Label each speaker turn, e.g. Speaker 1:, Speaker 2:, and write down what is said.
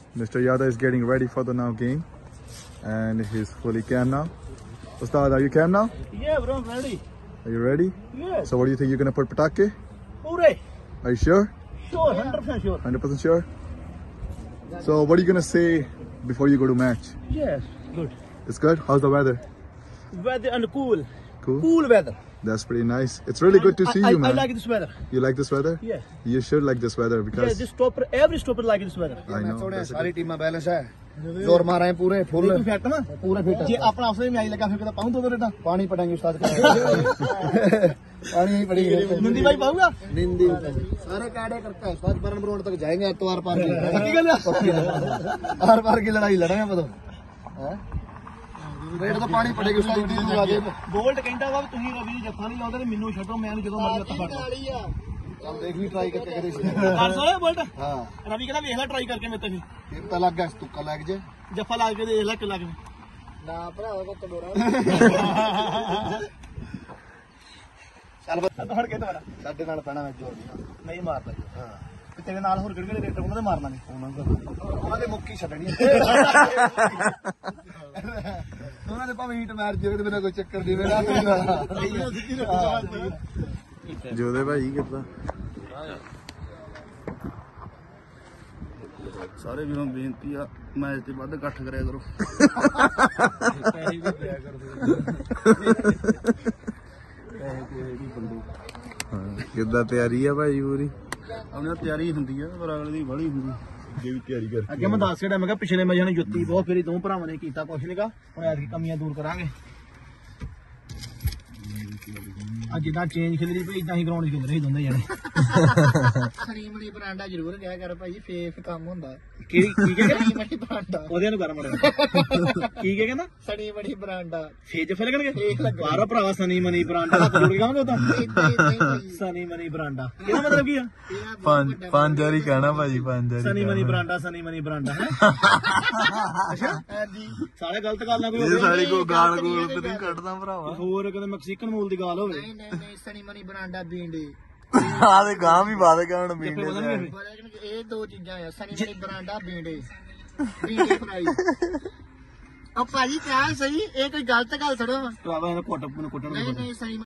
Speaker 1: Mr. Yada is getting ready for the now game, and he's fully cam now. Ustad, are you cam now?
Speaker 2: Yeah, bro, I'm ready.
Speaker 1: Are you ready?
Speaker 2: Yeah.
Speaker 1: So what do you think you're gonna put patake?
Speaker 2: Hooray!
Speaker 1: Are you sure?
Speaker 2: Sure, 100% sure.
Speaker 1: 100% sure? So what are you gonna say before you go to match?
Speaker 2: Yes, good.
Speaker 1: It's good? How's the weather?
Speaker 2: Weather and cool.
Speaker 1: Cool?
Speaker 2: Cool weather.
Speaker 1: That's pretty nice. It's really good to see you, man.
Speaker 2: I like this weather.
Speaker 1: You like this weather?
Speaker 2: Yes.
Speaker 1: You should like this weather
Speaker 2: Yeah,
Speaker 1: because
Speaker 2: this stopper, every stopper like this weather.
Speaker 1: I know. That's a
Speaker 3: सारी
Speaker 1: good-
Speaker 3: team balance है जोर मार रहे हैं पूरे full
Speaker 2: तू fit ना
Speaker 3: पूरे फिट
Speaker 2: जे अपना अफसर में आई लगा फिर कहता पाऊं तो बेटा
Speaker 3: पानी पटाएंगे उस्ताद पानी ही पड़ेगी
Speaker 2: नंदी भाई पाऊंगा
Speaker 3: निंदी सारे काड़े करता है उस्ताद परम रोड तक जाएंगे एतवार पार की
Speaker 2: पक्की गल
Speaker 3: हर बार की लड़ाई लड़ेंगे बताओ रेड तो पानी पड़ेगी उस्ताद दी आगे
Speaker 2: ਗੋਲਡ ਕਹਿੰਦਾ ਵਾ ਤੁਸੀਂ ਰਵੀ ਦੀ ਜੱਫਾ ਨਹੀਂ ਲਾਉਂਦੇ ਤੇ ਮੈਨੂੰ ਛੱਡੋ ਮੈਂ ਜਦੋਂ ਮਰਜ਼ੀ ਹੱਥ ਫੜਦਾ
Speaker 3: हम देख ली ट्राई करके कदे
Speaker 2: ਕਰ ਸੋਏ ਬੋਲਟ
Speaker 3: हां
Speaker 2: ਰਵੀ ਕਹਿੰਦਾ ਵੇਖ ਲੈ ਟਰਾਈ ਕਰਕੇ ਮੇਰੇ ਤੇ ਵੀ
Speaker 3: फिर तो लग गया तुक्का लग जाए
Speaker 2: ਜੱਫਾ ਲਾ ਕੇ ਦੇਖ ਲੈ ਕਿ ਲੱਗ
Speaker 3: ना भरावा को तोड़ा चल
Speaker 2: ਫੜ ਕੇ ਦੁਬਾਰਾ
Speaker 3: साडे नाल पैना मैं जोड़
Speaker 2: ਨਹੀਂ ਮਾਰਦਾ ਹਾਂ ਤੇ ਤੇਰੇ ਨਾਲ ਹੋਰ ਕਿਹੜੇ ਰੇਟਰ ਉਹਨਾਂ ਦੇ ਮਾਰਨਾ ਨਹੀਂ
Speaker 3: ਉਹਨਾਂ ਦੇ ਮੁੱਕੀ ਛੱਡਣੀ ਉਹਨਾਂ ਦੇ ਭਾਵੇਂ ਹੀਟ ਮਾਰ ਜਿਵੇਂ ਤੇ ਮੇਰਾ ਕੋਈ ਚੱਕਰ ਨਹੀਂ ਮੇਰਾ
Speaker 1: ਜੋਦੇ ਭਾਈ ਕਿੱਦਾਂ?
Speaker 3: ਸਾਰੇ ਵੀਰਾਂ ਨੂੰ ਬੇਨਤੀ ਆ ਮੈਚ ਤੇ ਵੱਧ ਇਕੱਠ ਕਰਿਆ ਕਰੋ ਪੈਸੇ ਵੀ ਦਿਆ ਕਰੋ
Speaker 1: ਕਿੱਦਾਂ ਤਿਆਰੀ ਆ ਭਾਈ ਪੂਰੀ?
Speaker 3: ਆਪਣੀ ਤਿਆਰੀ ਹੁੰਦੀ ਆ ਪਰ ਅਗਲੇ ਦੀ ਬੜੀ ਹੁੰਦੀ
Speaker 1: ਅੱਗੇ ਵੀ ਤਿਆਰੀ ਕਰ
Speaker 2: ਅੱਗੇ ਮੈਂ ਦੱਸ ਕੇ ਮੈਂ ਕਿਹਾ ਪਿਛਲੇ ਮੈਚ ਨੇ ਜੁੱਤੀ ਬਹੁਤ ਫੇਰੀ ਦੋ ਭਰਾਵਾਂ ਨੇ ਕੀਤਾ ਕੁਛ ਨਹੀਂਗਾ ਹੁਣ ਐਤਕੀ ਕਮੀਆਂ ਦੂਰ ਕਰਾਂਗੇ ਅੱਜ ਜਿੱਦਾਂ ਚੇਂਜ ਖਿਲਰੀ ਪਈ ਇਦਾਂ ਹੀ ਗਰਾਊਂਡ 'ਚ ਖਿਲ ਰਹੇ ਦੋਨੇ ਜਣੇ
Speaker 3: ਸਨੀਮਣੀ ਬਰਾਂਡਾ ਜ਼ਰੂਰ ਕਿਹਾ ਕਰ ਭਾਈ ਫੇਕ ਕੰਮ ਹੁੰਦਾ
Speaker 2: ਕੀ ਕਹਿੰਦਾ
Speaker 3: ਸਨੀਮਣੀ ਬਰਾਂਡਾ
Speaker 2: ਉਹਦੇ ਨੂੰ ਕਰ ਮੜਾ ਕੀ ਕਹਿੰਦਾ
Speaker 3: ਸਨੀਮਣੀ ਬਰਾਂਡਾ
Speaker 2: ਫੇਜ ਫਿਰ ਲੱਗਣਗੇ ਬਾਹਰੋਂ ਭਰਾਵਾ ਸਨੀ ਮਨੀ ਬਰਾਂਡਾ ਹੱਥ ਜੋੜ ਕੇ ਕਹਾਂਗੇ ਉਹ ਤਾਂ ਸਨੀ ਮਨੀ ਬਰਾਂਡਾ ਇਹਦਾ ਮਤਲਬ ਕੀ ਆ
Speaker 1: ਪੰਜ ਵਾਰੀ ਕਹਿਣਾ ਭਾਜੀ ਪੰਜ ਵਾਰੀ
Speaker 2: ਸਨੀ ਮਨੀ ਬਰਾਂਡਾ ਹੈ ਅੱਛਾ ਹਾਂਜੀ ਸਾਰੇ ਗਲਤ ਗੱਲ ਨਾ ਕੋਈ
Speaker 1: ਇਹ ਸਾਰੀ ਕੋ ਗਾਲ ਗੋਲ ਤੇ ਨਹੀਂ ਕੱਢਦਾ ਭਰਾਵਾ
Speaker 2: ਹੋਰ ਕਦੇ ਮੈਕਸੀਕਨ ਮੂਲ ਦੀ ਗੱਲ ਹੋਵੇ
Speaker 3: ਨਹੀਂ ਸਨੀਮਣੀ ਬਰਾਂਡਾ ਬੀਂਡੇ
Speaker 1: ਆ ਤੇ ਗਾਂ ਵੀ ਬਾਦ ਕਹਿਣ ਮੀਂਡੇ
Speaker 3: ਇਹ ਦੋ ਚੀਜ਼ਾਂ ਆ ਸਨੀਮਣੀ ਬਰਾਂਡਾ ਬੀਂਡੇ ਬੀਂਡੇ ਫਰਾਈ ਉਹ ਭਾਜੀ ਕਿਹਾ ਸਹੀ ਇਹ ਕੋਈ ਗਲਤ ਗੱਲ ਥੋੜਾ ਵਾ
Speaker 2: ਭਰਾਵਾ ਇਹਨੂੰ ਕੁੱਟਣ
Speaker 3: ਨਹੀਂ ਸਹੀ